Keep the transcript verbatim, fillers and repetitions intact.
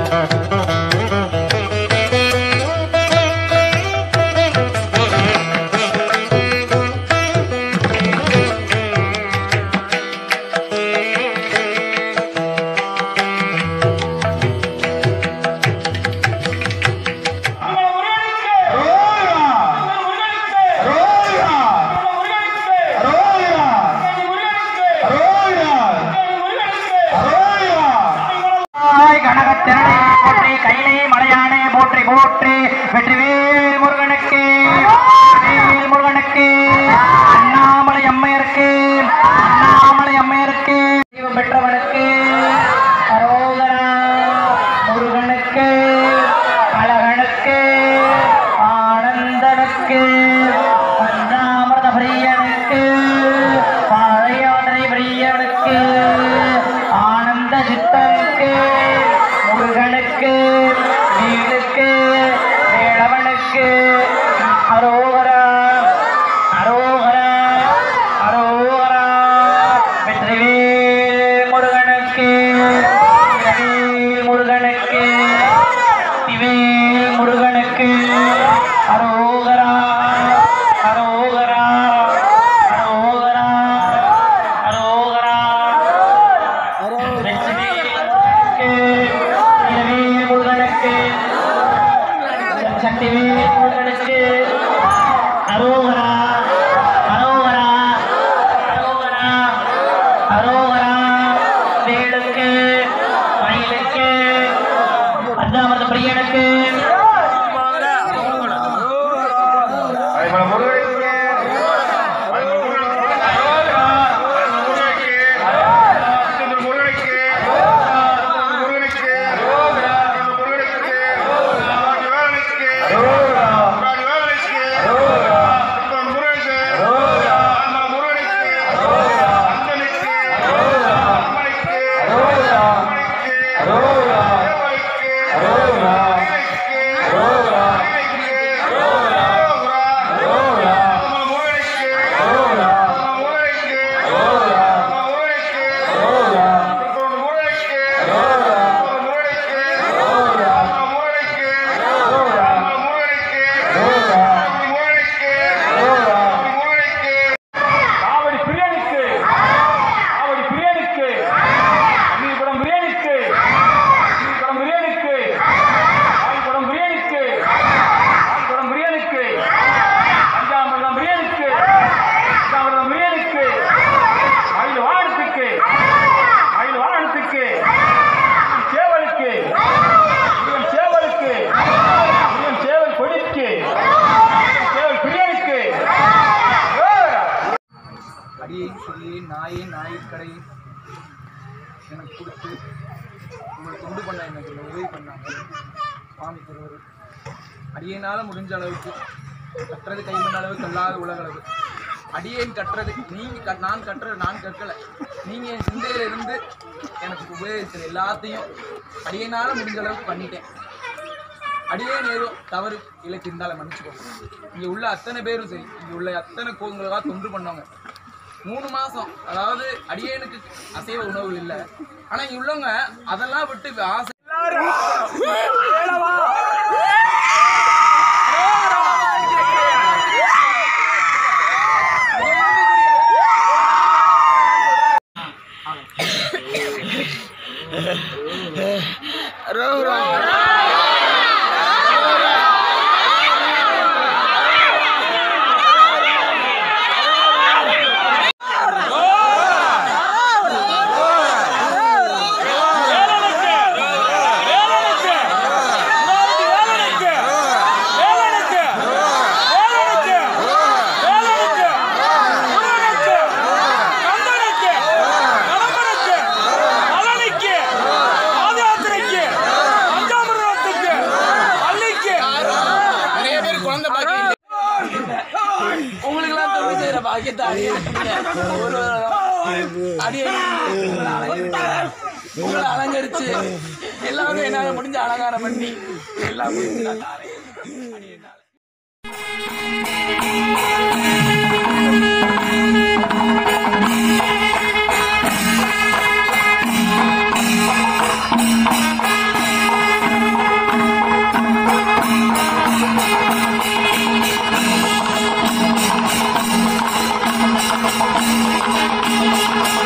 அடியேனால முடிஞ்ச அளவுக்கு கற்றது கைமண் அளவு கல்லாத உலகளவு. அடியேன் கற்றது நீங்க நான் கற்றது நான் கற்கலை, நீங்க என் சிந்தையில இருந்து எனக்கு உபயோகிக்கிற எல்லாத்தையும் அடியேனால முடிஞ்ச அளவுக்கு பண்ணிட்டேன். அடியேன் ஏதோ தவறு இலக்கு இருந்தாலும் மன்னிச்சுக்கோங்க. இங்கே உள்ள அத்தனை பேரும் சரி, இங்கே உள்ள அத்தனை கோவில்களாக தொண்டு பண்ணவங்க மூணு மாதம், அதாவது அடியேனுக்கு அசைவ உணவு இல்லை, ஆனால் இங்கே உள்ளவங்க அதெல்லாம் விட்டு ஆசை உங்களை அலங்கரிச்சு எல்லாமே என்னால முடிஞ்ச அலங்காரம் பண்ணி எல்லாம் Thank you.